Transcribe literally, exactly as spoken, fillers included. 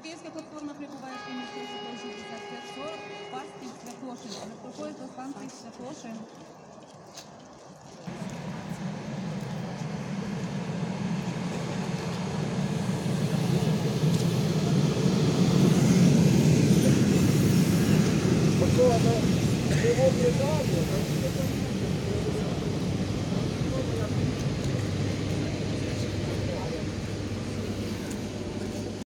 Київська платформа прибуває в місті шістдесят п'ять сорок, Пастів Святошин. Проходить до станції Святошин. Его предали,